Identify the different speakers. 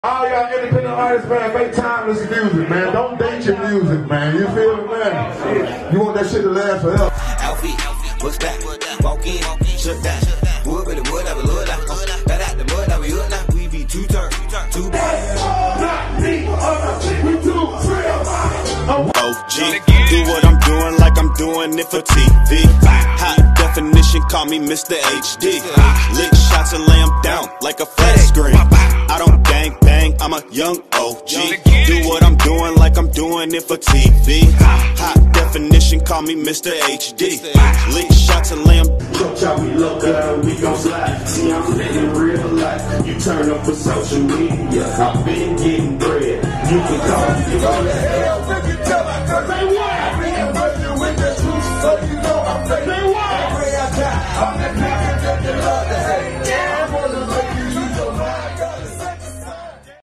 Speaker 1: All y'all independent artists, man, make timeless music, man. Don't date your music, man. You feel me, man? You want that shit to last forever.
Speaker 2: Outfit, what's that? Walk in, shut down. Wood with the wood, I will look like. Got out the mud, I will look like. We be two turn, two bad.
Speaker 3: OG, do what I'm doing like I'm doing it for TV. High definition, call me Mr. HD. Lick shots and lay 'em down like a flat screen. I don't bang bang, I'm a young OG. Do what I'm doing like I'm doing it for TV. High definition, call me Mr. HD. Lick shots and lay 'em.
Speaker 4: Coach how we look good, we gon' slide. See, I'm living real life. You turn up for social media. I've been getting bread. You can call me. You go to hell, nigga, tell my cousin.